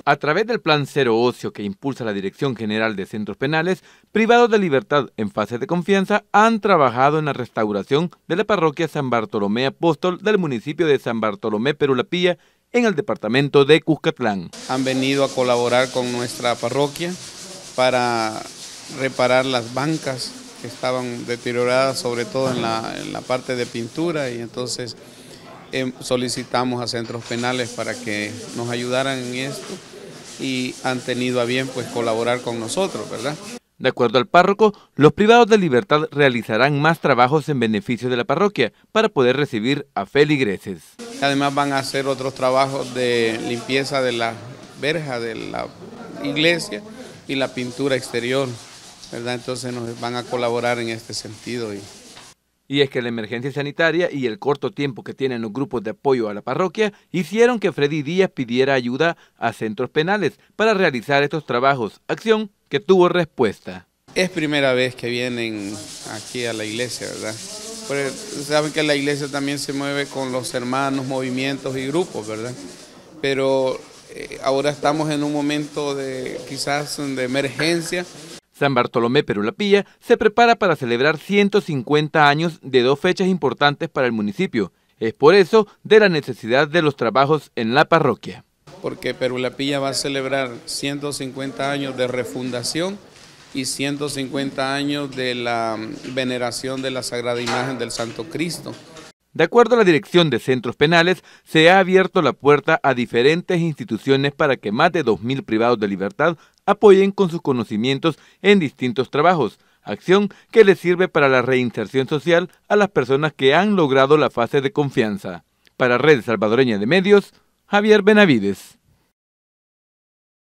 A través del Plan Cero Ocio que impulsa la Dirección General de Centros Penales, privados de libertad en fase de confianza han trabajado en la restauración de la parroquia San Bartolomé Apóstol del municipio de San Bartolomé Perulapilla en el departamento de Cuscatlán. Han venido a colaborar con nuestra parroquia para reparar las bancas que estaban deterioradas, sobre todo en la parte de pintura, y entonces solicitamos a Centros Penales para que nos ayudaran en esto y han tenido a bien pues colaborar con nosotros, ¿verdad? De acuerdo al párroco, los privados de libertad realizarán más trabajos en beneficio de la parroquia para poder recibir a feligreses. Además van a hacer otros trabajos de limpieza de la verja de la iglesia y la pintura exterior, ¿verdad? Entonces nos van a colaborar en este sentido. Y es que la emergencia sanitaria y el corto tiempo que tienen los grupos de apoyo a la parroquia hicieron que Freddy Díaz pidiera ayuda a Centros Penales para realizar estos trabajos, acción que tuvo respuesta. Es primera vez que vienen aquí a la iglesia, ¿verdad? Pues saben que la iglesia también se mueve con los hermanos, movimientos y grupos, ¿verdad? Pero ahora estamos en un momento de quizás de emergencia. San Bartolomé Perulapilla se prepara para celebrar 150 años de dos fechas importantes para el municipio. Es por eso de la necesidad de los trabajos en la parroquia. Porque Perulapilla va a celebrar 150 años de refundación y 150 años de la veneración de la Sagrada Imagen del Santo Cristo. De acuerdo a la Dirección de Centros Penales, se ha abierto la puerta a diferentes instituciones para que más de 2.000 privados de libertad apoyen con sus conocimientos en distintos trabajos, acción que les sirve para la reinserción social a las personas que han logrado la fase de confianza. Para Red Salvadoreña de Medios, Javier Benavides.